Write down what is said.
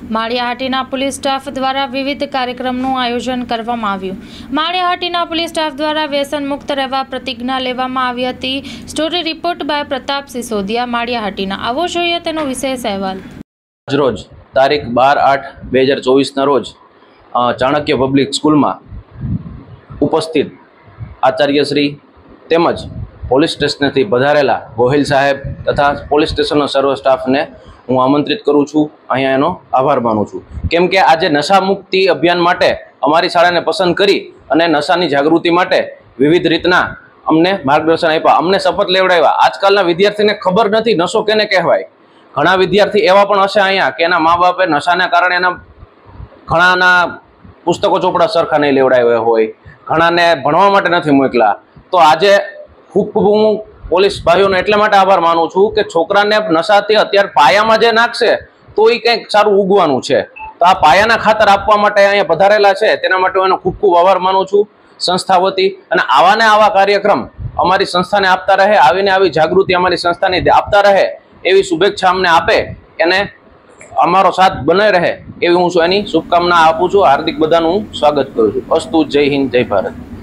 Maliya Hatina police staff દ્વારા વિવિધ કાર્યક્રમનું આયોજન કરવામાં આવ્યું। માળિયાહાટીના પોલીસ સ્ટાફ દ્વારા વ્યસન મુક્ત રહેવા પ્રતિજ્ઞા લેવામાં આવી હતી। Story report by Pratap Sisodiya, Maliya Hatina. આવો જોઈએ તેનો વિશેષ અહેવાલ। રોજ તારીખ 12/8/2024 રોજ ચાણક્ય પબ્લિક સ્કૂલમાં ઉપસ્થિત આચાર્યશ્રી તેમજ પોલીસ સ્ટેશનથી પધારેલા ગોહિલ સાહેબ તથા પોલીસ સ્ટેશનનો સર્વ સ્ટાફને હું આમંત્રિત કરું છું, અહીંયા એનો આભાર માનું છું। કેમ કે આજે નશા મુક્તિ અભિયાન માટે અમારી શાળાને પસંદ કરી અને નશાની જાગૃતિ માટે વિવિધ રીતના અમને માર્ગદર્શન આપ્યા, અમને શપથ લેવડાવ્યા। આજકાલના વિદ્યાર્થીને ખબર નથી નશો કેને કહેવાય। ઘણા વિદ્યાર્થી એવા પણ હશે અહીંયા કે એના મા બાપે નશાના કારણે એના ઘણાના પુસ્તકો ચોપડા સરખા નહીં લેવડાવ્યા હોય, ઘણાને ભણવા માટે નથી મોકલા। તો આજે ખૂબ હું પોલીસ ભાઈઓનો એટલા માટે આભાર માનું છું કે છોકરાને નશાથી અત્યારે પાયામાં જે નાખશે તો એ કંઈક સારું ઉગવાનું છે। તો આ પાયાના ખાતર આપવા માટે અહીંયા પધારેલા છે, તેના માટે હું એનો ખૂબ ખૂબ આભાર માનું છું સંસ્થા વતી। અને આવાને આવા કાર્યક્રમ અમારી સંસ્થાને આપતા રહે, આવીને આવી જાગૃતિ અમારી સંસ્થાની આપતા રહે એવી શુભેચ્છા અમને આપે, એને અમારો સાથ બને રહે એવી હું એની શુભકામના આપું છું। હાર્દિક બધાનું હું સ્વાગત કરું છું। અસ્તુ, જય હિન્દ, જય ભારત।